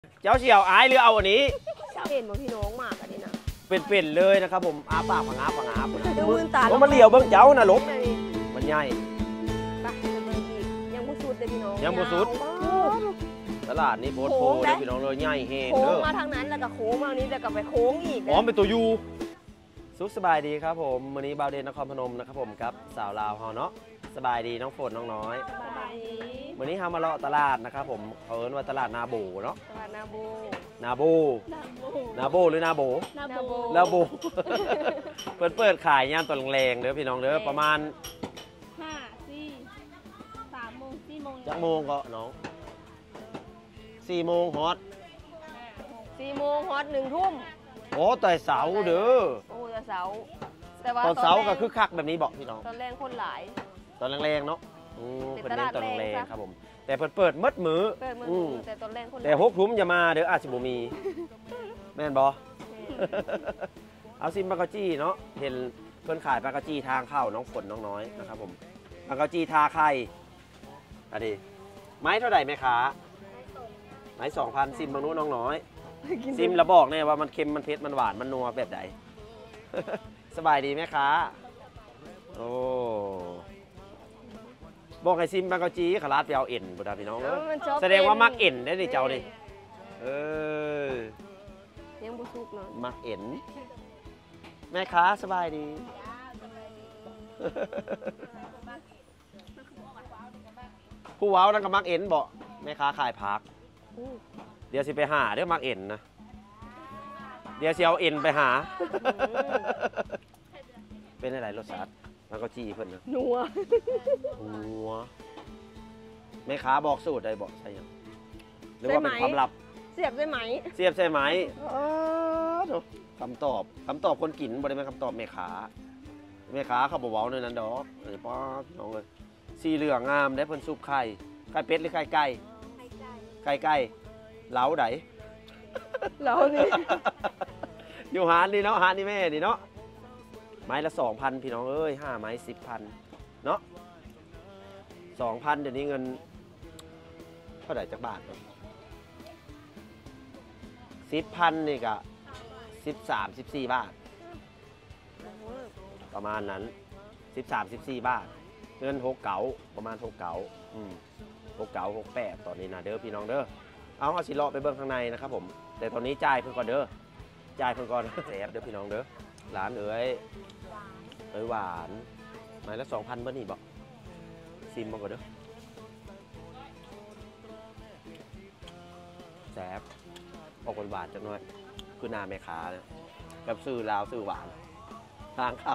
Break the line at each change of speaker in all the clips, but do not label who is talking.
เจ้าเสี่ยวอายหรือเอาอันนี้
เป็นบ่พี่น้องมากอันนี้นะ
เป็นเลยนะครับผมอาปากผงาผงา
เดี๋ยวมือตา
มันเหลียวเบิ้งเจ้านะลบมันใหญ่
ไปเบิ่งอีกยังบ่สุดเลยพี่น้อง
ยังบ่สุดตลาดนี้โพสโพเลยพี่น้องเลยใหญ่เฮง
โค้งมาทางนั้นแล้วก็โค้งมานี้แล้วก็ไปโค้งอีก
อ๋อเป็นตัวยูสุขสบายดีครับผมวันนี้บ่าวเดนนครพนมนะครับผมกับสาวลาวเฮาเนาะสบายดีน้องฝนน้องน้อยวันนี้เฮามาเลาะตลาดนะครับผมเขาเอิ้นว่าตลาดนาโบเนาะ
ตลาดนาโบ
นาโบหรือนาโบนาโบเปิดขายยามตอนแรงเด้อพี่น้องเด้อประมาณ
3 โมง 4 โมง
จักโมงก็น้อง4 โมงฮอต
4 โมงฮอต1 ทุ่ม
โอ้แต่เสาเด้อ
โอ้แต่เสาแต่ว่า
ตอนเสาก็คือคักแบบนี้บอกพี่น้อง
ตอนแรงคนหลาย
ตอนแรงๆเนาะเป็นเน้นตอนแรงครับผมแต่เปิดมืดมือ
แต่ตอนแรงคน
แต่6 ทุ่มอย่ามาเด้ออาจสิบ่มีแม่นบ่เอาซิมปากกาจี้เนาะเห็นเพิ่นขายปากกาจี้ทางเข้าน้องฝนน้องน้อยนะครับผมปากกาจี้ทาไข่อันนี้ไม้เท่าไหร่แม่ค้าไม้ 2,000ซิมบางนู้นน้องน้อยซิมแล้วบอกเนี่ยว่ามันเค็มมันเผ็ดมันหวานมันนัวแบบไหนสบายดีไหมคะโอ้บอกให้ซิมบางกะจีขลาดไปเอาเอ็นบุตรพี่น้องแสดงว่ามักเอ็นได้ดิเจ้าดิ
ยังบุสุกเนาะ
มักเอ็นแม่ค้าสบายดีผู้ว้าวนั่นก็มักเอ็นบอกแม่ค้าขายผักเดี๋ยวสิไปหาเดี๋ยวมักเอ็นนะเดี๋ยวสิเอาเอ็นไปหาเป็นอะไรรสชาติมันก็จี้เพิ่นนะ
นัว
แม่ค้าบอกสูตรได้บอกใช่ยังหรือว่าเป็นความลับ
เสียบใช่ไหม
คำตอบคนกินบ่ได้เป็นคำตอบแม่ค้าเขาบอกว่าในนั้นดอกไอ้ป้าน้องเลยสีเหลืองงามได้เพิ่นซุปไข่เป็ดหรือไข่ไก่เล้าได
เล้านี่
อยู่หาดนี่เนาะหาดนี่แม่นี่เนาะไม้ละ 2,000 พี่น้องเอ้ย5 ไม้ 10,000เนาะ 2,000เดี๋ยวนี้เงินเท่าไหร่จักบาท10,000นี่ก็13-14 บาทประมาณนั้น13-14 บาทเงิน6 เก๋าประมาณ6 เก๋า6 เก๋า6 8ตอนนี้นะเด้อพี่น้องเด้อเอาสิเลาะไปเบิ่งข้างในนะครับผมแต่ตอนนี้จ่ายเพิ่นก่อนเด้อจ่ายเพิ่นก่อนแซ่บเด้อพี่น้องเด้อร้านเอ๋ยหวานไม้ละ 2,000บ่นี่บอกซิมมาก่อนเด้อแซ่บออกหวานจังหน่อยคือนาแม่ค้าเนี่ยกับซื้อลาวซื้อหวานทางเข้า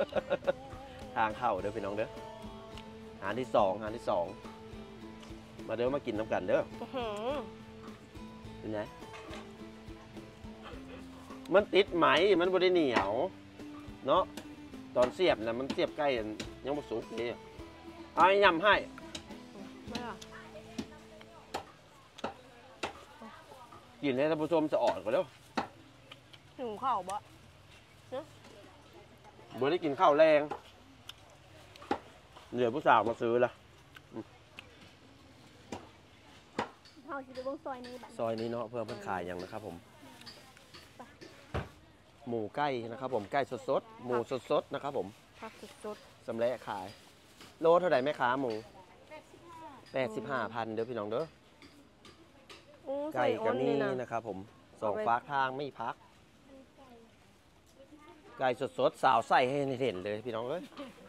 เด้อพี่น้องเด้อหาที่สองมาเด้อมากินน้ำกันเด้อเป็นไงมันติดไหมมันบ่ได้เหนียวเนาะตอนเสียบนะมันเสียบใกล้ยังบ่สุกนี่เอายำให้กินให้ท่านผู้ชมจะอ่อนกว่าเด้อ
หิวข้าวบ่
ได้กินข้าวแรงเดี๋ยวผู้สาวมาซื้อละซอยนี้เนาะเพื่อเพิ่นขายอย่างนะครับผมหมูไก่นะครับผมไก่สดๆหมูสดๆนะครับผม
ผักสด
สำเร็จขายโลเท่าไหร่แม่ค้าหมู85,000เด้อพี่น้องเด้อไก่กับนี่นะครับผม2 ฝากทางไม่พักไก่สดๆสาวไส้ให้เห็นเลยพี่น้องเอ้ย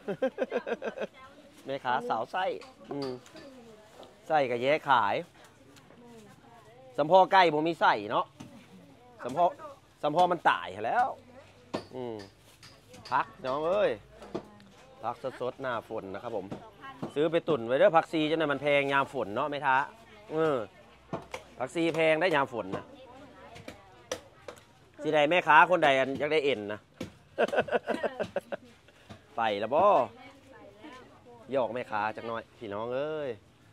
แม่ค้าสาวไส้ไส้กับแย่ขายสำพ่อไก่ผมมีไส้เนาะสำพ่อมันตายแล้วพักน้องเอ้ยพักสดๆหน้าฝนนะครับผมซื้อไปตุ่นไว้เด้อผักซีจนมันแพงยามฝนเนาะไม่ท้าผักซีแพงได้ยามฝนนะสิใดแม่ค้าคนใดอยากได้เอ็นนะไปแล้วบ่ยอกแม่ค้าจักหน่อยพี่น้องเอ้ย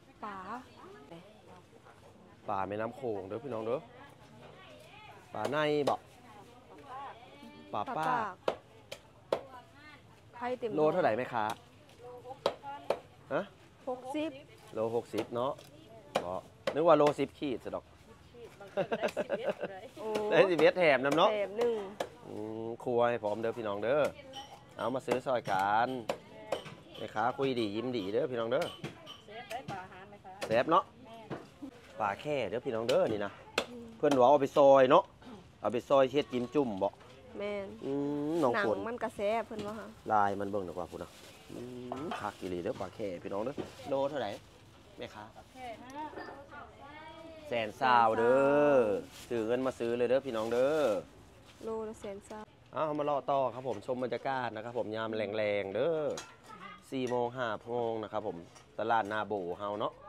ป่าแม่น้ำโขงเด้อพี่น้องเด้อป่าในบอกป่าป้าโลเท่าไหร่ไหมคะฮะ
60
โล60เนาะบอกนึกว่าโล10 ขีดสะดอก
โอ้
ได้11แถมนำเนาะ
แถมหนึ่ง
ครัวให้พร้อมเด้อพี่น้องเด้อเอามาซื้อซอยกันแม่ค้าคุยดียิ้มดีเด้อพี่น้องเด้อแซ่บเนาะปลาแค่เด้อพี่น้องเด้อนี่นะเพื่อนว่าเอาไปซอยเนาะเอาไปซอยเฮ็ดจิ้มจุ่มบ่
แม่น
น้อง
หนัง
ฝน
มันกระแซ่บเพิ่นว่าฮะ
ลายมันเบิ่งดีกว่าพุ่นนะคักอีหลีเด้อปลาแค่พี่น้องเด้อโลเท่าไหร่แม่ค้า120,000เด้อซื้อเงินมาซื้อเลยเด้อพี่น้องเด้อ
โลละ120,000
เอามารอต่อครับผมชมบรรยากาศนะครับผมยามแรงๆเด้อ4 โมง 5 โมงนะครับผมตลาดนาโบเฮาเนาะ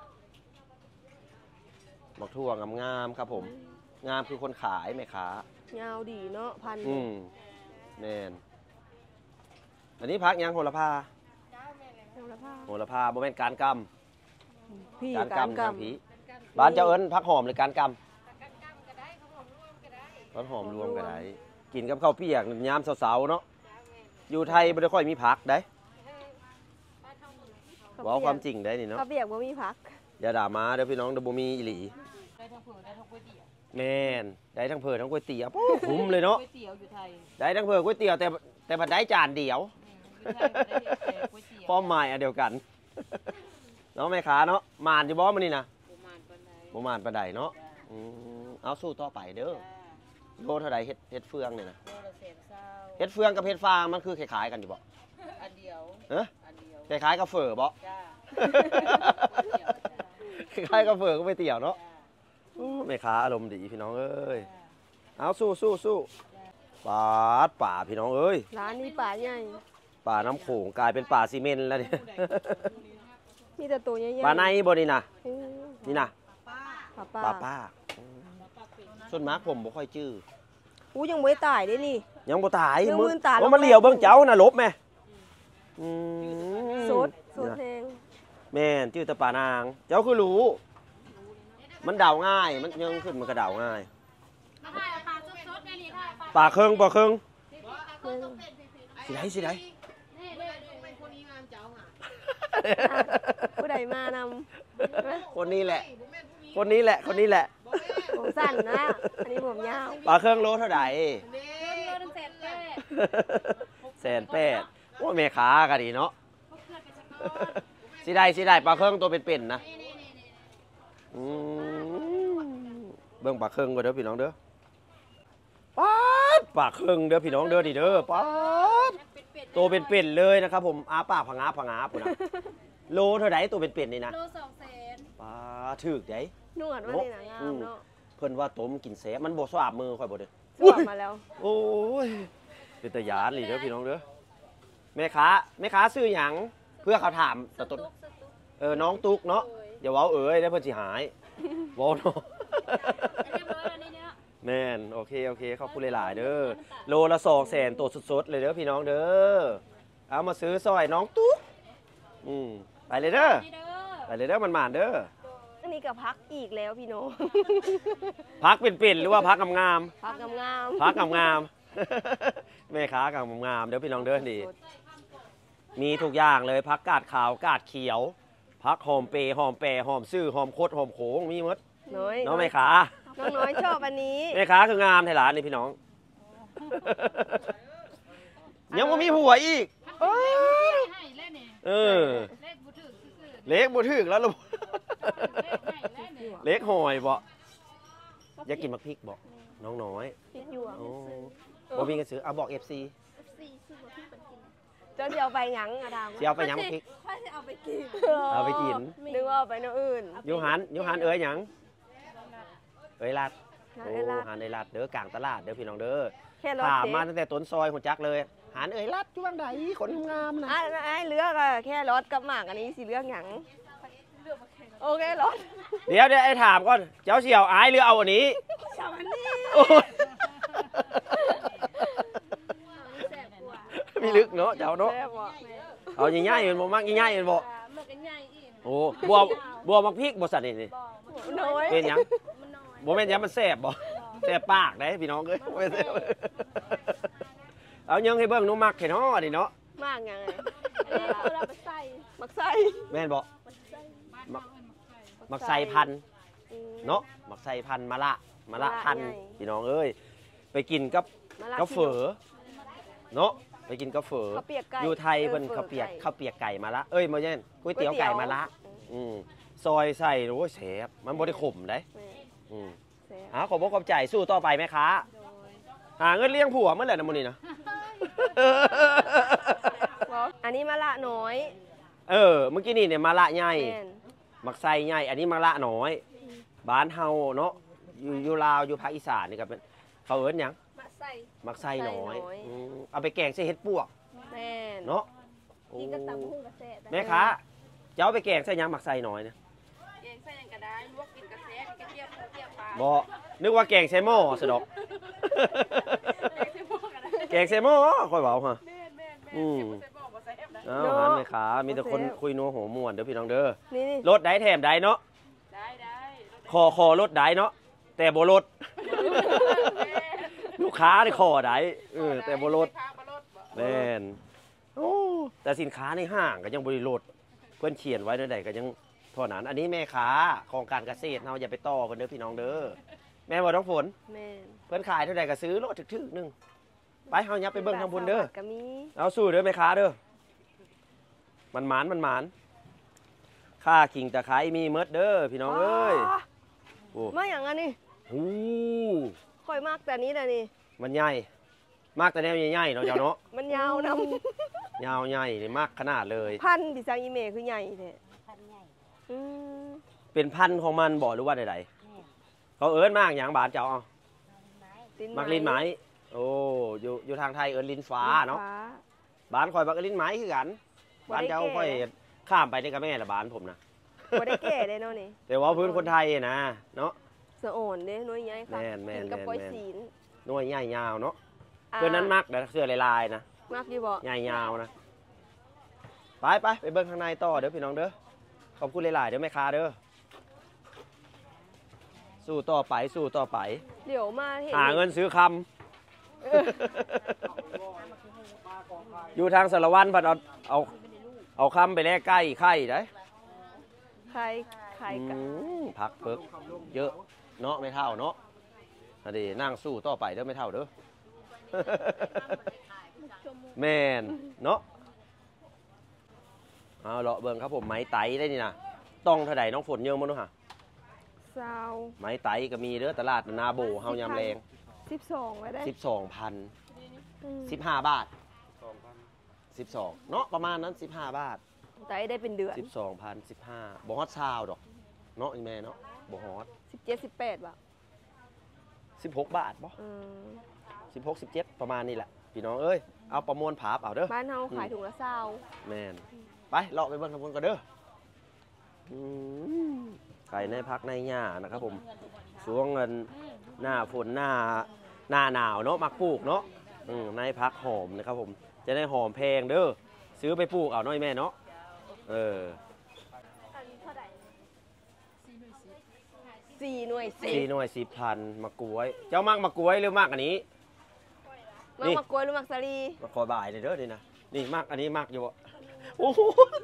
บักทั่วงามๆครับผมงามคือคนขายแม่ค้าย
าวดีเนาะพัน
แม่นอันนี้พักยังโหระพา
โลละผ้า
โหระพาบ่แม่นการก
พี่
ำการ
การ
กำ
ก
ทางผีบ้านเจ้าเอิ้นพักหอมหรือการกำพักหอมรวมก็ได้กินกับข้าวเปียกยามเสาๆเนาะอยู่ไทยบ่ได้ค่อยมีผักได้
ำ
เว้าความจริงได้นี่เนาะ
ข้าวเปียกบ่มีผัก
อย่าด่ามาเด้อพี่น้องเด้อบ่มีอีหลี
ได้ทั้งเผือกได้ทั้งก๋วยเตี๋ยว
แม่นได้ทั้งเผือกทั้งก๋วยเตี๋ยวโอ้คุ้มเลยเนาะ
ก๋วยเตี๋ยวอยู่ไทย
ได้ทั้งเผือกก๋วยเตี๋ยวแต่ผัดได้จานเดียว
อยู่ไทยบ่ได้แต่ก๋วยเตี๋ยว
พร้อมหมายอันเดียวกัน เนาะแม่ค้าเนาะมานอยู่บ่มื้อนี้นะ
ประมาณปานใด
บ่มานปานใดเนาะเอาสู้ต่อไปเด้อโลเท่าใดเฮ็ดเฟืองเนี่ยนะ
โลละ120,000
เฮ็ดเฟืองกับเฮ็ดฟางมันคือคล้ายๆกันอยู่บ่
อันเดียว
เอ้อ
อันเดียว
คล้ายๆกับเฝอบ่
จ้า
คล้ายๆกับเฝอก็ไปเตี๋ยวเนาะโอ้แม่ค้าอารมณ์ดีพี่น้องเอ้ยเอาสู้ป่าพี่น้องเอ้ย
ร้านนี้ป่าใหญ่
ป่าน้ำโขงกลายเป็นป่าซีเมนต์แล้วเนี่ย
มีแต่ตัวใหญ่ๆ
ป่าในบ่นี่นะ
อืม
นี่นะ
ป้า
ป้าส่วนมากผมบ่ค่อยจื้อ
อู้ยังบ่ได้ตายเด้นี่
ยังบ่ตาย
ยังมืนตา
ว่ามันเหลียวเบิ่งเจ้าน่ะลบแม่
สดแห้ง
แม่นจื้อแต่ป่านาง เจ้าคือรู้ มันเดาง่ายมันยังขึ้นมันก็เดาง่ายป่าเครื่อง
เพิ่ง
สิได้
ผู้ใดมานำ
คนนี้แหละคนนี้แหละ
ผมสั้นนะอันนี้ผมยาว
ป่าเครื่องโลเท่าไหร่
1,800,000
180,000ว่าแม่ค้าก็ดีเนาะสิได้ปลาเครื่องตัวเป็นๆนะเบิ่งปลาเครื่องก่อนเด้อพี่น้องเด้อปลาเครื่องเด้อพี่น้องเด้อดิเด้อตัวเป็นๆเลยนะครับผมอาปากผงาพุ่นนะโลเท่าไหร่ตัวเป็นๆนี่นะ
โล200,000
ปลาถึกได้
นวดว่านี่นะงามเนาะ
เพิ่นว่าต้มกินแซ่บมันบ่สอาบมือค่อยบ่เด้อ
สวมมาแล้ว
โอ้ยเป็นตะยานนี่เด้อพี่น้องเด้อแม่ค้าซื้อหยังเพื่อเขาถามแต่ต้นน้องตุ๊กเนาะอย่าเว้าเอ๋ยได้เพิ่นสิหายเว้าเนาะ
เรียบร้อยแล้วนี่เนี่ย
แม่นโอเคขอบคุณหลายๆเด้อโลละ200,000ตัวสดๆเลยเด้อพี่น้องเด้อเอามาซื้อซอยน้องตุ๊กไปเลยเด้อ
นี่เด้อ
ไปเลยเด้อมันๆเด้อ
อันนี้ก็พักอีกแล้วพี่น้อง
พักเป็นๆหรือว่าพักงาม
พักงาม
ๆพักงามๆแม่ค้ากงามๆเด้อพี่น้องเด้อดีมีทุกอย่างเลยพักกาดขาวกาดเขียวพักหอมเปหอมแปรหอมซื่อหอมโคตรหอมโขงมีหมด
น้อย
น้องแม่ค้า
น้องน้อยชอบอันนี้
แม่ค้าคืองามไทยหลานนี่พี่น้อง ยังไม่มีผัวอีก
ให้แล้วนี่
เออ
เลขบ่ถึกซื่อ
เล็กบ่ถึกแล้วลูก
ๆเลขให้แล้วนี่
เล็กหอยบ่อยากกินมักพริกบ่น้องน้อย
พริกหยวก
โอ้บ่มีกันซื้อเอาบอก FC
เจ้าเดียวไปหยังอะทาง
สิเอาไปหยังมักพริก
ถ้าจะเอาไปกิน
เอาไปกิน
นึกว่าเอาไปแนวอื่น
ยูหันเอ้ยหยังเอ้ยลาด
นะ
โอ้
เอ้ยลาด
หันเอ้ยลาดเด้อกลางตลาดเด้อพี่น้องเด้อ
แค่รถ
ถาม
เจ๊
มาตั้งแต่ต้นซอยหัวจักเลยหันเอ้ยลาดอยู่บ้างใดคนงามนะ
ไอ้เลือกอะแค่รถกับหมากอันนี้สิเลือกหยังโอเครถ
เดี๋ยวไอ้ถามก่อนเจ้าเสี่ยวอายหรือเอาอันนี้
ชาวอันนี้
โอ้ยมีลึกเนาะเจ้าเนาะ
แซ่บว่ะ
เอาง่ายๆเป็นบ่มักง่ายๆเป็นบ่
เมื่อกันใหญ่อีก
โอ้บัวมักพริกบ่สัตว์นี่
น้อย
เป็นหยัง
มันน้อย
บ่แม่นหยังมันแซ่บบ่แซ่บปากได้พี่น้องเอ้ยบ่แม่นแซ่บเอายังให้เบิ่งหนูมักแค่น้อนี่เนาะ
มากยังไง
อันนี้คือเราไปใส่
มักไส้
แม่นบ่
บ้านเราเอิ้นมักไข่
มักใส่พันธุ์
อืม
เนาะมักใส่พันธุ์มะละมะละพันธุ์พี่น้องเอ้ยไปกินกับ
มะละ
กาเฝอเนาะไปกินกาเฝอ
ข้าวเปียกไก่
อยู่ไทยเพิ่นข้าวเปียกไก่มาละเอ้ยมาเย็นก๋วยเตี๋ยวไก่มาละซอยใส่โอ้ยแซ่บมันบ่ได้ขมได้
แม่
อืม
แซ่บ
ขอบคุณใจสู้ต่อไปไหมคะหาเงินเลี้ยงผัวเมื่อไหร่นะมูนี่นะ
อันนี้มะละน้อย
เมื่อกี้นี่เนี่ยมะละใหญ่
แม่น
มักไซใหญ่อันนี้มะละน้อยบ้านเฮาเนาะอยู่ลาวอยู่ภาคอีสานนี่ก็เป็นเขาเอิ้นหยัง
มาใส่
มักไซน้อยเอาไปแกงใส่เห็ดปวก
แม่น
เนาะ
กินกับตำหุ่งกับแซ่บ
แม่ค้าจะเอาไปแกงใส่หยังมักไซน้อยเนี่ย
แกงใส่ยังก็ได้ลวกกินกับแซ่บกระเทียมเจียวปลา
บ่นึกว่าแกงใส่หม้อสะดอก
แกงใส่หม้อกันได้
แกงใส่หม้อค่อยเว้าฮะ
แม่นเก็บใส่หม้อบ่แซ่บนะ
อ้าวหันแม่ค้ามีแต่คนคุยนัวหัวม่วนเด้อพี่น้องเด้อ
นี่
รถได้แถมได้เนาะ
ได้
คอรถได้เนาะแต่บ่รถ ลูกค้าได้คอได้แต่บ่รถแม่นโอ้แต่สินค้าในห้างก็ยังบ่ได้ลดเพิ่นเขียนไว้ในใดก็ยังเท่านั้นอันนี้แม่ค้าของการเกษตรเฮาอย่าไปต่อกันเด้อพี่น้องเด้อแม่บ่ต้องฝน
แม่น
เพิ่นขายเท่าใดก็ซื้อโลดถึกๆนึงไปเฮายับไปเบิ่งทางบนเด้อ
ก็มี
เอาสู้เด้อแม่ค้าเด้อมันหมานค่ากิ่งตะไคร้มีเมดเด้อพี่น้องเอ้ยโอ้
มาอย่างอันนี้
โห
ค่อยมากแต่นี้แหละนี่
มันใหญ่มากแต่แนวใหญ่ๆเนาะเจ้าเนาะ
มันยาวนำ
ยาวใหญ่นี่มากขนาดเลย
พันธุ์ที่ซังอีเมคือใหญ่แท้อืม
เป็นพันธุ์ของมันบ่หรือว่าใดๆเขาเอิ้นมากอย่างบานเจ้าเอามักลิ้นไหมโอ้อยู่ทางไทยเอิ้นลิ้นฟ้าเนาะบ้านข่อยบักลิ้นไหมคือกันบ้านเจ้าข่อยข้ามไปนี่กับแม่ละบ้านผมนะ
บ่ได้แก่ได้เนาะนี่
แต่ว่าพื้นคนไทยนะเนาะ
สะอ่อนเด้น้อยใหญ่ค่ะ
แม่น
กินกับปอยศีล
หน่วยใหญ่ยาวเนาะเพื่อนนั้นมักเดี๋ยวเสื้อลายๆนะ
มากอยู่บ่
ใหญ่ยาวนะไปเบิ่งข้างในต่อเด้อพี่น้องเด้อขอบคุณหลายๆเด้อแม่ค้าเด้อสู้ต่อไป
เดี๋ยวมาเห็น
หาเงินซื้อคำ อยู่ทางสารวัตรพัดเอาคำไปแลกไก่ไข่ได้
ใครกัน
ผักเพิกเยอะเนาะไม่เท่าเนาะอันนี้นั่งสู้ต่อไปเด้อไม่เท่าเด้อ แม่นเนาะเอาเลาะเบิ่งครับผมไม้ไตได้นี่นะต้องเท่าใดน้องฝนเยอะมั้งเนาะฮะ
ซาว
ไม้ไตก็มีเด้อตลาดนาโบเฮายามแรง
12ไว้ได้
12,000 15 บาท12เนาะประมาณนั้น15 บาท
ไตได้เป็นเดือน
12,000 15บ่ฮอดซาวดอกเนาะอีแม่เนาะบ่ฮอด
17 18บ่ะ
16 บาทบ่
อืม
16 17ประมาณนี้แหละพี่น้องเอ้ยเอาประมวลผาบเอาเด้อ
บ้านเฮาขายถุงละซาว
แม่นไปเลาะไปเบิ่งทางบนก่อนเด้อไก่ในพักในหญ้านะครับผมช่วงเงินหน้าฝนหน้าหนาวเนาะมักปลูกเนาะในพักหอมนะครับผมจะได้หอมแพงเด้อซื้อไปปลูกเอาน้อยแม่เนาะ
4หน่วย
4 หน่วย 10,000มะกล้วย เจ้ามักมะกล้วยหรือมักอันนี้
มักมะกล้วยหรือมักสาลี
มาขอบ่ายเลยเด้อนี่นะนี่มักอันนี้มักอยู่อะโอ้โห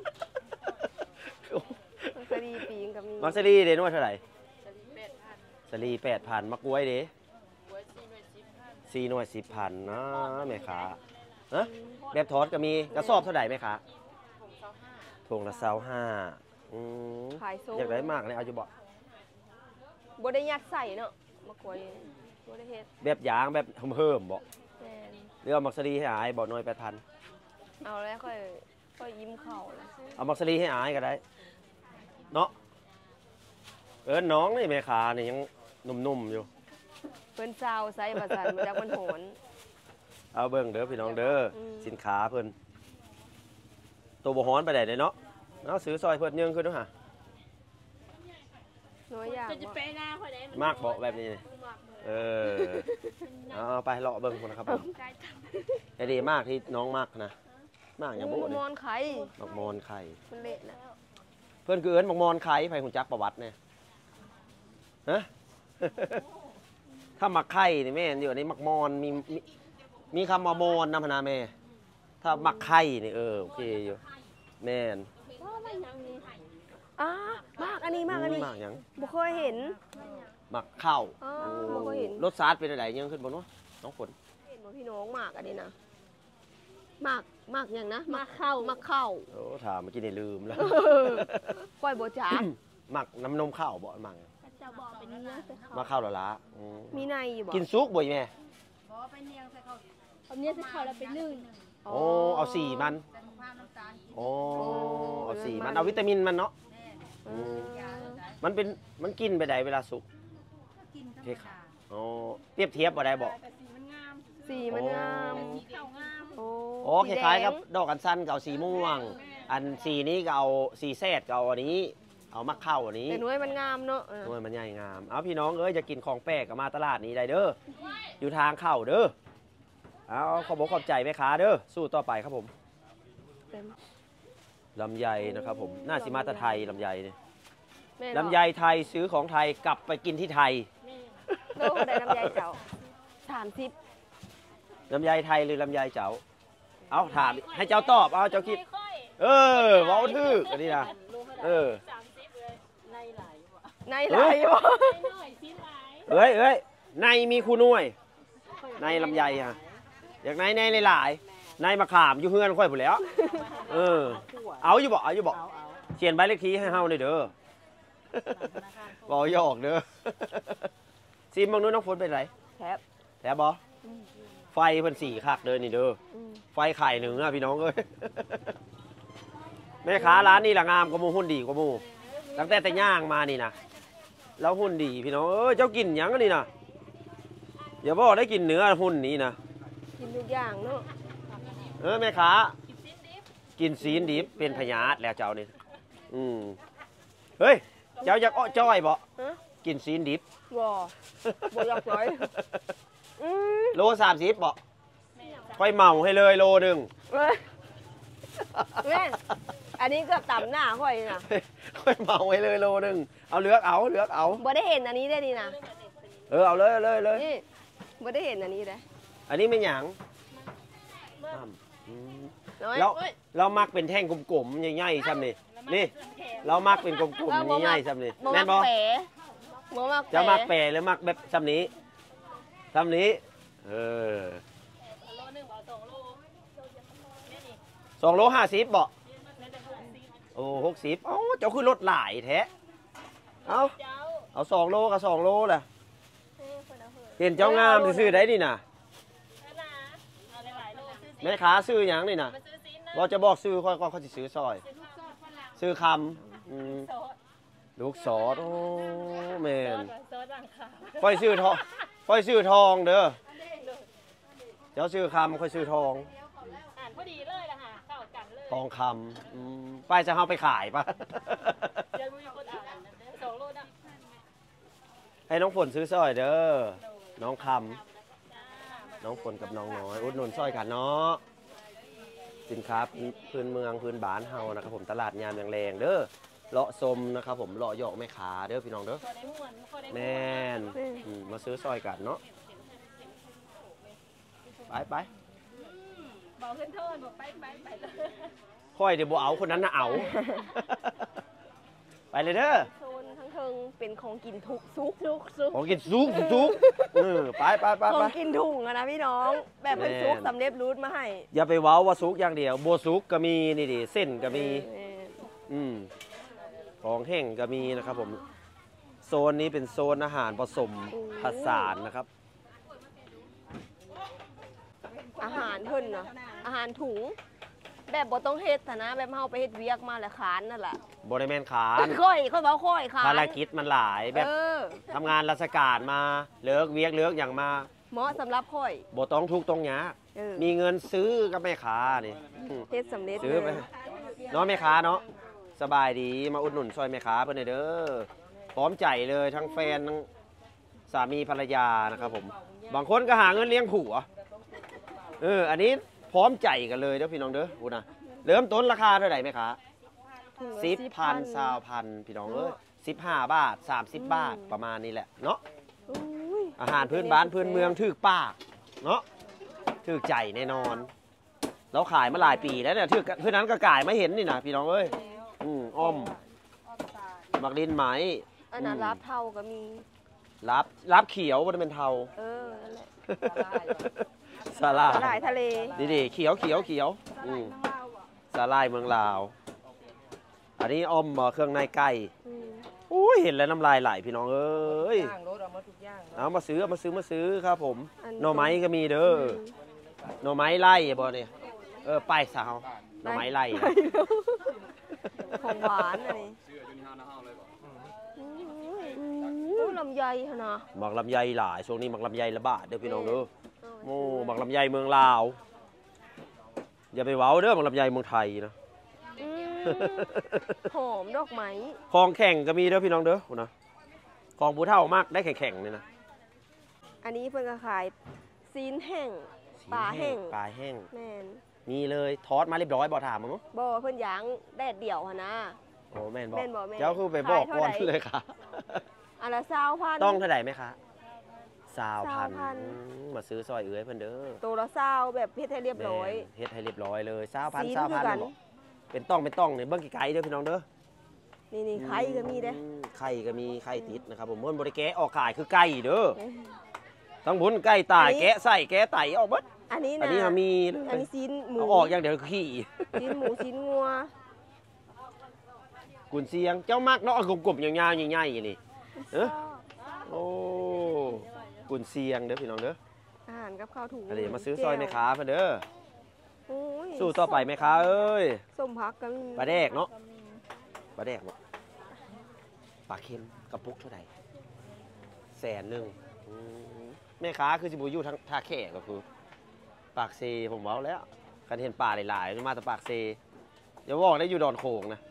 มักสาลีปีงก็มี
มักสลีเด้นวดเท่าไหร่สลี8,000มะกล้วยเด้4 หน่วย 10,000นะแม่ค้าฮะแบบทอดก็มีกระสอบเท่าไหร่แม่ค้าถุงละ25
ขายส่ง
อยากได้มากเลยเอาจะบอก
บ่ได้ยัดใส่เนาะมะกล้วยบ่ได้เฮ็ด
แบบยางแบบเพิ่มบอก
แม่น
หรือเอามักสลีให้อายบอกหน่อย8,000
เอาแล้วค่อยยิ้มเข้าแล้ว
เอามักสลีให้อายก็ได้เนาะน้องนี่แม่ค้านี่ยังหนุ่มๆอยู่
เพิ่นซาวใส่ประสานมาจากมันโหน
เอาเบิ่งเด้อพี่น้องเด้อสินค้าเพิ่นตัวบ่ฮ้อนไปได้เนาะเอาซื้อซอยเพิ่นยังขึ้นเนาะฮะ
น้อยอย่าง
จะ
บ่
ไปหน้าค่อยได้
มากบอกแบบนี้นี่เอาไปเลาะเบิ่งคนนะครับผมไอ้ดีมากที่น้องมากนะมากอย่างโบ้
มะ
เนี่
มอนไข่
มักมอนไข่
มันเละนะ
เพื่อนคือเอิ้นมักมอนไข่ไผหุ่นจักประวัติเนี่ยฮะ ถ้ามักไข่นี่แม่นอยู่ในมักมอนมีคำว่ามอนนำพนาแม่ถ้ามักไข่นี่โอเคอยู่แม่น
มากอันนี้
มากหยัง
บ่เคยเห็น
หมักข้าว
อ๋อ
โอ้
บ่เคยเห็น
รสชาติเป็นอะไรยังขึ้นบนวะน้องฝน
เห็นบ่พี่น้องหมากอันนี้นะหมากอย่างนะหมากเข้าหมากเข้า
โอ้ถามเมื่อกี้นี่ลืมแล้ว
ค่อยบ่จ๋า
หมักน้ำนมข้าวบ่หมัก
จะบอกเป็นเนื้อใส่ข้าว
มาข้าวและละอืม
มีในอยู่บ่
กินซุกบ่อยแม่
บอกไปเนียงใส่ข้าวเอาเนื้อใส่ข้าวแล้วเป็นนึ่ง
โอ้เอาสีมัน
ใส่ข้าวน้ำตาลกิน
โอ้เอาสีมันเอาวิตามินมันเนาะ
อืม
มันเป็นมันกินไปได้เวลาสุก
กินธรรมดา
โอ้เปรียบเทียบบ่ได้บ่
แต่สีมันงาม
สีมันงาม
สีเขียวงาม
โอ้
โอ้คล้ายๆกับดอกอัญชันก็เอาสีม่วง อันสีนี้ก็เอาสีแซดก็เอาอันนี้ เอามักเข้าอันนี้
แต่หน่วยมันงามเนาะ
โอ้ยมันใหญ่งาม เอาพี่น้องเอ้ยจะกินของแปลกก็มาตลาดนี้ได้เด้อ อยู่ทางเข้าเด้อ เอาขอบอกขอบใจแม่ค้าเด้อ สู้ต่อไปครับผม
เต็ม
ลำไยนะครับผม น่าสิมาแตะไทยลำไยเนี่ย
แม่เนาะ
ลำไยไทยซื้อของไทยกลับไปกินที่ไทย
โลกได้ลำไยเจ้า30
ลำไยไทยหรือลำไยเจ้า เอาถามให้เจ้าตอบ เอาเจ้าคิด เออเว้าทึกอันนี้นะเออ
30เลยในหลายว่ะ
ในหลายบ่
ในหน่อยชิ้นหลาย
เอ้ยในมีคู่น่วย ในลำไยฮะอยากในหลายๆในมะขามอยู่เฮือนค่อยผู้นแหล้ว เออ เอาอยู่บ่เขียนใบเลขที่ให้เฮาหน่อยเด้อบอกหยอกเด้อซิมบางนู้นน้องฝนเป็นไร
แทบ
แถบบ่ไฟเพิ่นสีคักเด้อนี่เด้อ
อืม
ไฟไข่หนึ่งอะพี่น้องเอ้ย แม่ค้าร้านนี้ละงามกว่าหมูหุ่นดีกว่าหมูตั้งแต่ย่างมานี่นะแล้วหุ่นดีพี่น้องเอ้ยเจ้ากินหยังกันนี่นะอย่าบอกได้กินเนื้อหุ่นนี้นะ
กินทุกอย่างเนาะ
แม่ค้ากินซีนดิบเป็นพยาธิแล้วเจ้านี่เฮ้ยเจ้าอยากอ้อจ้อยบ่
ฮะ
กินซีนดิบ
บ่อยากเลยอืม
โล30บ่ค่อยเมาให้เลยโลหนึ่ง
เว้ยแม่อันนี้เกือบต่ำหน้าค่อยนะ
ค่อยเมาให้เลยโลหนึ่งเอาเลือกเอา
บ่ได้เห็นอันนี้ได้นี่นะ
เอาเลย
นี่บ่ได้เห็นอันนี้เลย
อันนี้ไม่หยังอืม
น้อย
แล้วเรามักเป็นแท่งกลมๆใหญ่ๆซ้ำนี่นี่ เรามักเป็นกลมๆใหญ่ๆซ้ำนี่
บ่
แม่
มั
น
ก
บ่
แปะบ่มัก
จะมัก
แปะ
แปรหรือมักแบบซ้ำนี้เออ
โลนึงเอา2 โล
2 โล 50บ่โอ้60เอ้าเจ้าคือรถหลายแท้เอา2 โลกับ2 โลแหละเห็นเจ้างามซื้อได้นี่น่ะ
เอาหลายๆโลซื้อ
แม่ค้าซื้อหยังนี่น่ะ
มาซื้อซีนนะ
เราจะบอกซื้อค่อยเขาสิซื้อซอย
ซื้อลูกซอสฝรั่ง
ซื้อคำ
ซอส
ลูกศรโอ้แม่น
ซอสด่างขาว
ค่อยซื้อทองเด้อเจ้าซื้อคำค่อยซื้อทอง
อ่านพอดีเลยล่ะค่ะเข้ากันเลย
ทองคำไปจะเอาไปขายปะ
เดี๋ยวมีคนอ่าน2 โลนะ
ให้น้องฝนซื้อสร้อยเด้อน้องคำน้องฝนกับน้องน้อยอุดหนุนสร้อยกันเนาะสินค้าพื้นเมืองพื้นบ้านเฮานะครับผมตลาดยามแรงๆเด้อเลาะสมนะครับผมเลาะหยอกแม่ค้าเด้อพี่น้องเด้อ
พอได้ม่วนพอได้
แม่นมาซื้อสร้อยกันเนาะไป
บอกเพื่อนโทษบอกไปเลย
ค่อยเดี๋ยวบ่เอาคนนั้นน่ะเอา ไปเลยเด้อ
โซนทั้งเทิงเป็นของกินทุกซุก
ของกินซุกไป
ของกินถุงอะนะพี่น้อง แบบเป็นซุกสำเร็จรูทมาให้
อย่าไปเว้าว่าซุกอย่างเดียวโบซุกก็มีนี่ดิเส้นก็มี ของแห้งก็มีนะครับผมโซนนี้เป็นโซนอาหารผสมผสานนะครับ
อาหารเพิ่นเนาะอาหารถุง แบบบ่ต้องเฮ็ดนะ แบบเฮาไปเฮ็ดเวียกมาแล้วขานนั่นแหละ
บริเวณขาน
ค่อยเว้าค่อยขาน
ภารกิจมันหลายแบบ
เออ
ทำงานราชการมาเลิกเวียกเลิกอย่างมา
เหมาะสำหรับค่อย
บ่ต้องทุกข์ต้องยาก
เออ
มีเงินซื้อกับแม่ค้านี่
เฮ็ดสำเร็จ
ซื้อไป
เลย
เนาะแม่ค้าเนาะสบายดีมาอุดหนุนซอยแม่ค้าเพื่อนเด้อพร้อมใจเลยทั้งแฟนทั้งสามีภรรยานะครับผมบางคนก็หาเงินเลี้ยงผัวอันนี้พร้อมใจกันเลยเด้อพี่น้องเด้อพูดนะเริ่มต้นราคาเท่าไหร่แม่ค้า
ถุงละ
10,000 20,000พี่น้องเอ้ย15 บาท 30 บาทประมาณนี้แหละเนาะ
อุ้ย
อาหารพื้นบ้านพื้นเมืองถึกปากเนาะถึกใจแน่นอนเราขายมาหลายปีแล้วเนี่ยถึกเพื่อนนั้นก็กายไม่เห็นนี่นะพี่น้องเอ้ยอ้อมบักดินไหม
อันนั้นรับเท่าก็มี
รับเขียวบ่ได้เป็นเทา
นั่นแหละ
สาลา
สลาย
ย
ทะเล
ดีๆเขียวอืมสาลายเมืองลาว อันนี้อ้อมเครื่องในไก่
อืม
อุ้ยเห็นแล้วน้ำลายไหลพี่น้องเอ้ย
ย่างรถเอามาทุกอย่าง
เอามาซื้อครับผมหน่อไม้ก็มีเด้อหน่อไม้ไล่บ่เนี่ยไปสาวหน่อไม้ไล่
ของหวานอะไรลำไยฮะนะ
หมักลำไยหลายช่วงนี้หมักลำไยระบาดเด้อพี่น้องเด้อโอ้หมักลำไยเมืองลาวอย่าไปเว้าเด้อหมักลำไยเมืองไทยนะ
หอมดอกไม้
คลองแข่งก็มีเด้อพี่น้องเด้อนะคลองผู้เฒ่ามากได้แข่งๆเนี่ยนะ
อันนี้เพิ่นก็ขายซีนแห้งปลาแห้ง
ปลาแห้ง
แม่น
มีเลยทอดมาเรียบร้อยบ่ถามมั้ง
บ่เพิ่นย่างแดดเดี่ยวหะนะ
โอ้แม่น
แม่นบ่แม่น
เจ้าคือไปบอก
ขายเท่า
ก่อน
ไหร่
เลยค่ะ
อันละ20,000
ต้องเท่าไหร่ไหมคะ20,000
20,000
มาซื้อซอยเอื้อยเพิ่นเด้อ
ตัวละ20แบบเฮ็ดให้เรียบร้อย
แม่นเฮ็ดให้เรียบร้อยเลย20,000
ซีนคือกัน
บอกเป็นต้องเนี่ยเบิ่งไกลๆเด้อพี่น้องเด้อ
นี่ไข่ก็มีเด้
ไข่ก็มีไข่ติดนะครับผมมันบริแกะออกขายคือไก่เด้อทั้งบุญไก่ตายแกะไส้แกะไตออกเบิด
อันนี้
อัน
นะ
นี้มี
อันนี้ซีนหมู
เอาออกอย่างเดียวขี้
ซีนหมูซีนงัว
กุนเสียงเจ้ามักเนาะกลมๆยาวๆใหญ่ๆนี่เออโอ้กุนเสียงเด้อพี่น้องเด้อ
อาหารกับข้าวถุง
อันนี้มาซื้อซอยแม่ค้าเพิ่นเด้อ
โอ้ย
สู้ต่อไปแม่ค้าเอ้ย
ส้มพักก็มี
ปลาแดกเนาะปลาแดกบ่ปลาเค็มกระปุกเท่าไหร่100,000อืมแม่ค้าคือสิบ่อยู่ทางท่าแขก็คือปากเซผมเว้าแล้วคันเห็นปลาหลายๆมาแต่ปากเซอย่าบอกได้อยู่ดอนโขงนะ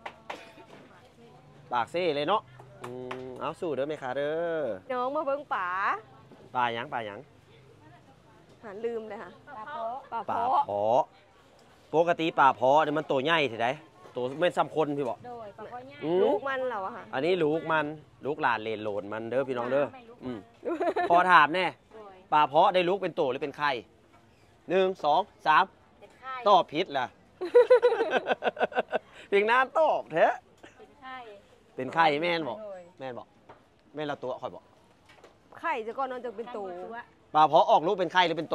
ปากเซเลยเนาะเอาสู้เด้อแม่ค้าเด้อ
น้องมาเบิ่งป๋า
ปลาหยัง
หาลืมเลยค่ะป๋า
ปลา
เพาะ
เพาะปกติปลาเพาะเนี่ยมันตัวใหญ่ทีใดตัวไม่ซ้ำคนพี่บอก
โดยปลาคอยง่าย
ลูกมันเหรอวะค่ะ
อันนี้ลูกหลานเลนโหลนมันเด้อพี่น้องเด้อพอถามแน่
โดย
ปลาเพาะได้ลูกเป็นตัวหรือเป็นไข่1 2 3
เป็นไข่
ตอบผิดล่ะ เพียงน้ำตอบแท้
เป็นไข่
เป็นไข่แม่นบอก
โดย
แม่นบอกแม่นละตัวคอยบอก
ไข่จะก่อนนอนจะเป็นตู
ปลาเพาะออกลูกเป็นไข่หรือเป็นโต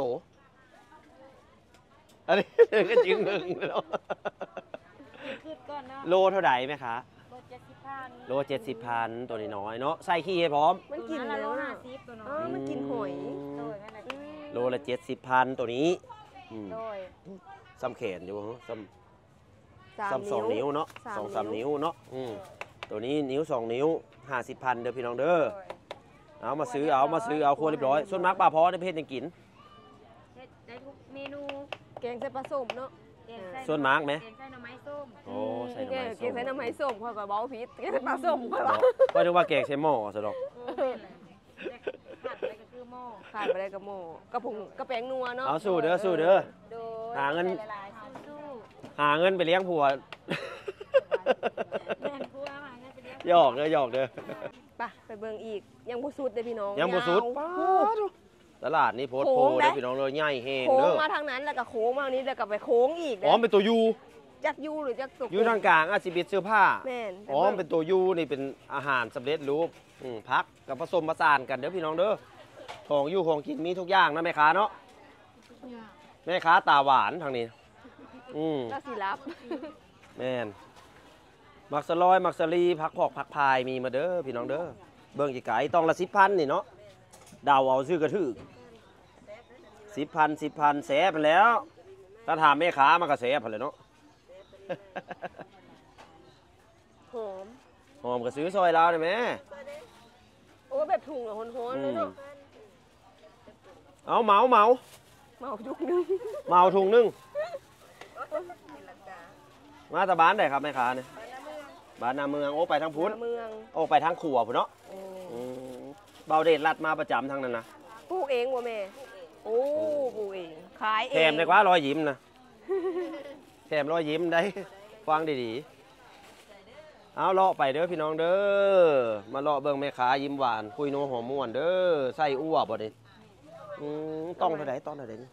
อันนี้ ก็จริงหนึ่งเนาะ
ขึ้นก่อนเนาะ
โลเท่าไหร่ไหมคะ
โล
โล70,000
70,000
ตัวน้อยๆเนาะใส่ขี้ให้พร้อม
มันกิน
ละ
แล้
โล
วนะ
50ตัวน้อ
อ๋อย มันกินหอย
โดยนั่นแหละ
โลละ70,000 ตัวนี้
โดย
ซ้ำแขนอยู่ซ้ำ
สาม
2 นิ้วเนาะ
สาม
2-3
นิ้
นิ้
ว
วเนาะตัวนี้นิ้ว 2 นิ้ว 50,000 เด้อพี่น้องเด้อ
โดย
เอามาซื้อเอาครัวเรียบร้อยส่วนมากปลาเพาะได้เพศยังกิน
เฮ็ดได้ทุกเมนู
แกงใส่ปลาส้มเนาะ
แกงไส้
ส่วนมากไหม
แกงไส้หน่อไม้ส้ม
โอ้ใส่หน่อไม้
แกงใส่น้ำไม้ส้มค่อยก็เบาพิษแกงใส่ปลาส้มค่อย
ส้
ว่าม
ก็นึกว่าแกงใช้หม้อซะดอก
ขาดอะไรก็คือหม้อ
ขาดไปได้กระโมกระพุงกระแปงนัวเนาะ
เอาสู้เด้อ
โดย
หาเงิน
ใส่หลายๆสู้
หาเงินไปเลี้ยงผัว
ๆแม่นครัวมางั้นไปเลี้ยง
หยอกเด้อหยอกเด้อ
ไปเบิ่งอีกยังบ่สุดเด้อพี่น้อง
ยังบ่สุด
ยาว
ป๊าดตลาดนี่โพด
โค้
โพ
งได้
เด้อพี่น้องเลยใหญ่แฮง
โค้ง
เด้อ
มาทางนั้นแล้วก็โค้งมาทางนี้แล้วก็ไปโค้งอีก
อ๋อเป็นตัวยู
จักยูหรือจักตก
ยูทางกลางอาจสิเป็นเสื้อผ้า
แม่น
อ๋อเป็นตัวยูนี่เป็นอาหารสำเร็จรูปพักกับผสมผสานกันเด้อพี่น้องเด้อของยูของกินมีทุกอย่างนะแม่ค้าเนาะแม่ค้าตาหวานทางนี้
แล้วสิรับ
แม่นมักสลอยมักสลีพักพอกพักพายมีมาเด้อพี่น้องเด้อเบิ่งจีไก่ต้องละ10,000นี่เนาะเดาเอาซื้อกระถือ10,000แสบไปแล้วถ้าถามแม่ค้ามันก็แสบไปเลยเนาะ
หอม
หอมก็ซื้อซอยลาวได้ไหม
โอ้แบบถุงอะโหนๆเลยเนาะ
เอาเหมาเหมา
เมาจุกนึง
เหมาถุงนึงมาตะบ้านได้ครับแม่ค้าเนี่ยบ้านนาเมืองโอ้ไปทางพุ้น
เมือง
โอ้ไปทางขัวพุ่นเนาะเบาเดชลัดมาประจำทางนั้นนะ
ปลูกเองบ่แม่โอ้ปลูกเองขายเอง
แถมได้กว่ารอยยิ้มนะแถมรอยยิ้มได้ ฟังดีๆเอาเลาะไปเด้อพี่น้องเด้อมาเลาะเบิ่งแม่ค้ายิ้มหวานคุยโนหอมม่วนเด้อไส้อั่วบ่เด้ต้องเท่าไหร่ต้องเท่าไหร่นี่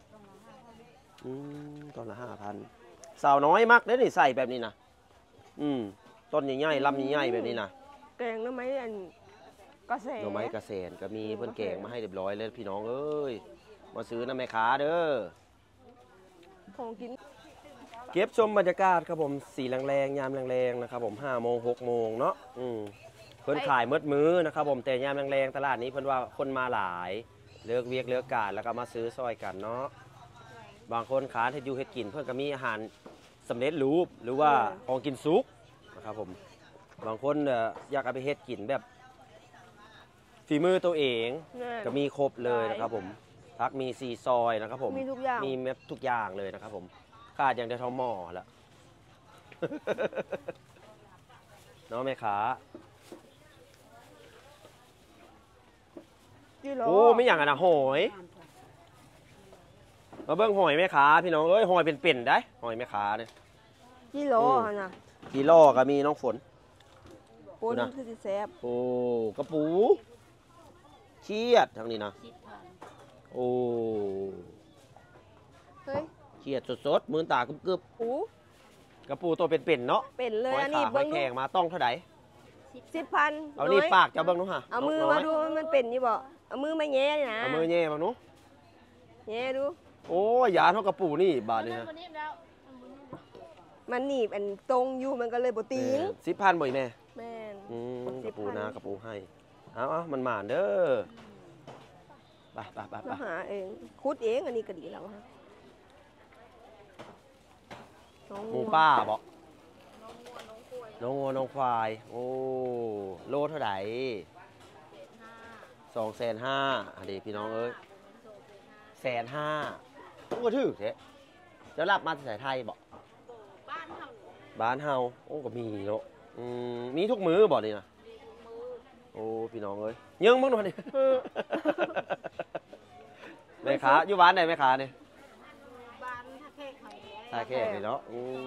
ต้นละ5,000สาวน้อยมักเด้อนี่ใส่แบบนี้นะต้นใหญ่ๆลำใหญ่ๆแบบนี้นะ
แกงน้ำไม้อันกกระแส
หน่อไม้กระเสนก็มีเพิ่นแกงมาให้เรียบร้อยเลยพี่น้องเอ้ยมาซื้อนะแม่ค้าเด้อ
ของกิน
เก็บชมบรรยากาศครับผมสีแรงๆยามแรงๆนะครับผม5 โมง 6 โมงเนาะเพิ่นขายมืดมื้อนะครับผมแต่ยามแรงๆตลาดนี้เพิ่นว่าคนมาหลายเลิกเวียกเลิกการแล้วก็มาซื้อซอยกันเนาะบางคนขาเฮ็ดอยู่เฮ็ดกินเพิ่นก็มีอาหารสำเร็จรูปหรือว่าของกินสุกนะครับผมบางคนอยากเอาไปเฮ็ดกินแบบฝีมือตัวเอง
แม่น
ก็มีครบเลยนะครับผมพักมีซีซอยนะครับผม
มีทุกอย่าง
มีแมปทุกอย่างเลยนะครับผมขาดอย่างเดียวเท่าหม้อละ น้องแม่ค้า
กิโล
โอ้ไม่อย่างอะนะหอยมาเบิ้งหอยแม่ค้าพี่น้องเอ้ยหอยเป็นๆได้หอยแม่ค้าเนี่ย
กิโลหั่นน่ะ
กิโลก็มีน้องฝน
ปน
นะ
คือสิแซ่บ
โอ้กระปูเชียดทางนี้นะโอ้
เฮ้ย
เชียดสดๆมือตากรึบ
ปู
ๆกระปูตัวเป็นๆเนาะ
เป็นเลย
หอย
อัน
ขา
นี้
หอ
เบิ้
ย
ง
แข็งมาต้องเท่าไหร่
10,000
เอานี่
น้ย
ปากเจ้าเบิ้งนู้นฮะ
เอามือน
ก
มา
น้ย
ดูมันเป็นนี่บ่เอามือมาแย่นี่นะ
เอามือแย่มาหนู
แย่ดู
โอ้ยยาเท่ากระปูนี่บาทนี่นะ
วันนี้แล้ว
มันหนีบอันตรงอยู่มันก็เลยบ่ตีง
10,000บ่อยแม่
แม่น
กระปู
10,000
นากระปูให้เอามันหมานเด้อไป
มาหาเองคุดเองอันนี้ก็ดีแล้วฮะน้อง
หมูป้าบอกน้องงัวน้องควายโอ้โลเท่าไหร่250,000อันนี้พี่น้องเอ้ย150,000ก็ถือเถอะจะรับมาจากไทยบอก
บ้านเขา
บ้านเฮาโอ้ก็มีเนาะมีทุกมื้อบอกเลยนะ
มือ
โอ้พี่น้องเอ้ยยังมึงหน่อยดิ แม่ค้าอยู่บ้านไหนแม่ค้าเนี่ย
บ้านท่าแขกเขา
ตาแค่เลยเนาะ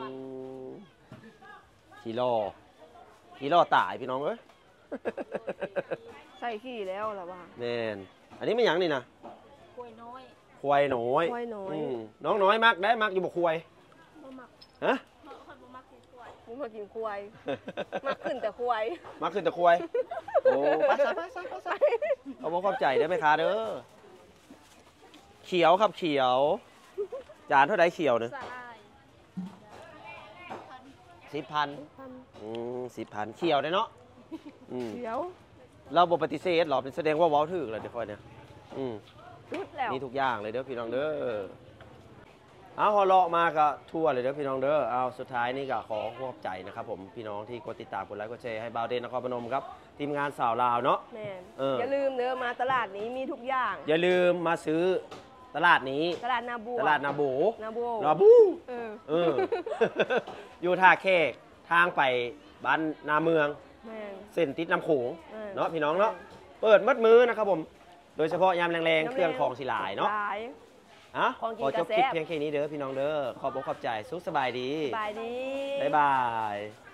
ขี่ล่อตายพี่น้องเอ้ย
ใส่ขี้แล้วล่ะว่า
แม่นอันนี้ไม่หยังนี่นะ
กล้วยน้อย
ควายน้อย
ควายน้อย
น้องน้อยมักได้มักอยู่บ่ควาย
บ่มัก
ฮะ
คนบ่มักกินกล้วย
มึงมากินควายมากขึ้นแต่ควาย
มักขึ้นแต่ควายโอ้ไปซะเอาบ่เข้าใจเด้อแม่ค้าเด้อเขียวครับเขียวจานเท่าไหร่เขียวเนี่ย
สาลาย
10,000 10,000เขียวได้เนาะ
เดี๋ยว
เราบ่ปฏิเสธหรอกเป็นแสดงว่าเว้าถูกแล้วเดี๋ยวค่อยเนี่ย
รุดแล้ว
มีทุกอย่างเลยเด้อพี่น้องเด้อเอาฮอเลาะมาก็ทั่วเลยเด้อพี่น้องเด้อเอาสุดท้ายนี่ก็ขอขอบใจนะครับผมพี่น้องที่กดติดตามกดไลค์กดแชร์ให้บ่าวเดนนครพนมครับทีมงานสาวลาวเนาะ
แม่น
อย่
าลืมเด้อมาตลาดนี้มีทุกอย่าง
อย่าลืมมาซื้อตลาดนี้
ตลาดนาบัว
ตลาดนาโบ
นาบัว
นาบู
เออ
อยู่ท่าแขกทางไปบ้านนาเมือง
แม่น
เส้นติดน้ำโขง
เออ
เนาะพี่น้องเนาะเปิดมัดมือนะครับผมโดยเฉพาะยามแรงๆเครื่องของสิหลายเนาะ
หลาย
อ่ะ
ของกิน
ขอจบ
กระแซ่
คลิป
บ
เพียงแค่นี้เด้อพี่น้องเด้อขอบคุณขอบใจสุขสบายดี
บายดี
บ๊ายบาย